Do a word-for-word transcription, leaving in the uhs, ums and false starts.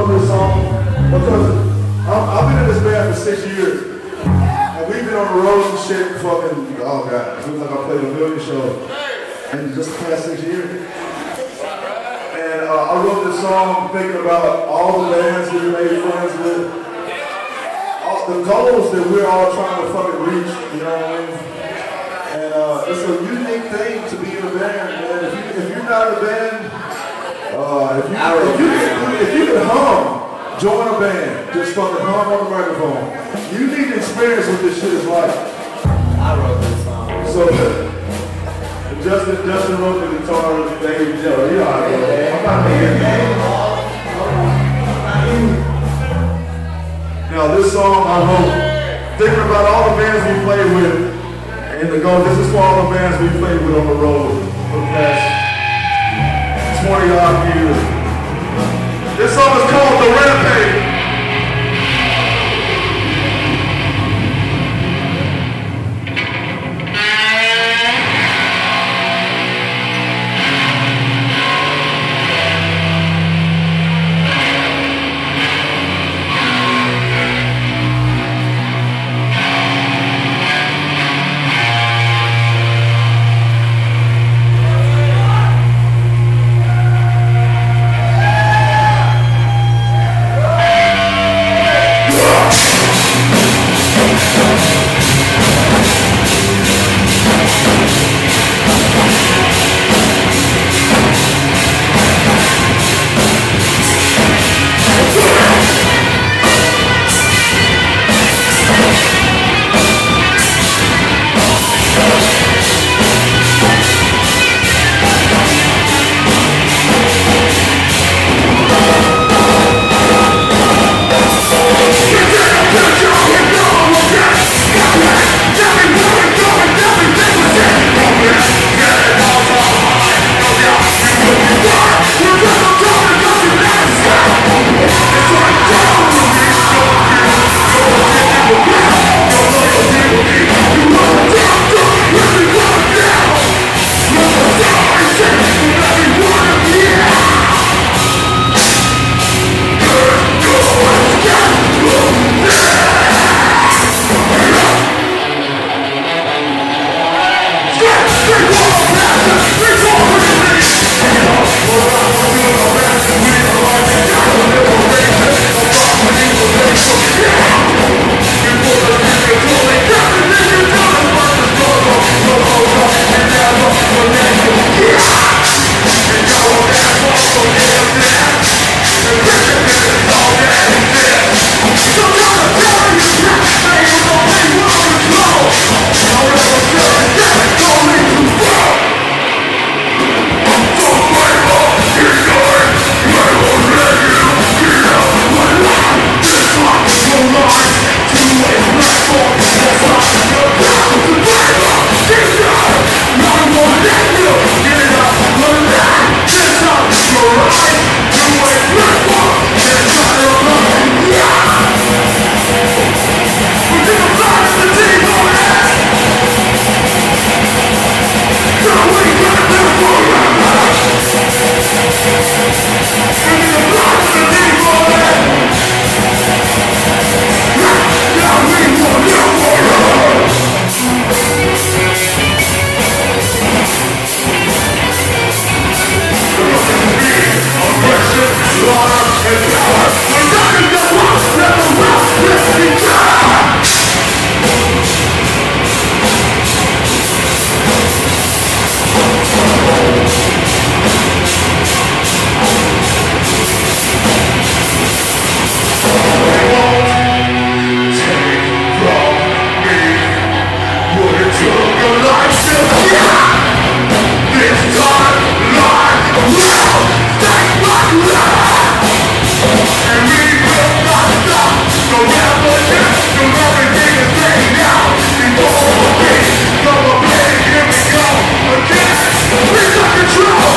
wrote this song because I'm, I've been in this band for six years. And we've been on the road and shit fucking, oh god, it feels like I played a million shows in just the past six years. And uh, I wrote this song thinking about all the bands we made friends with, all the goals that we're all trying to fucking reach, you know what I mean? And uh, it's a unique thing to be in a band, man. If, you, if you're not in a band, uh, if, you, if, you, if you can hum, join a band, just fucking hum on the microphone. You need to experience what this shit is like. I wrote this song. So, Justin, Justin wrote the guitar with Dave Joe. You know how it goes. I'm not making it. Now this song I wrote, thinking about all the bands we played with, and the goal, this is for all the bands we played with on the road for the past twenty odd years. This song is called The Rampage. Control!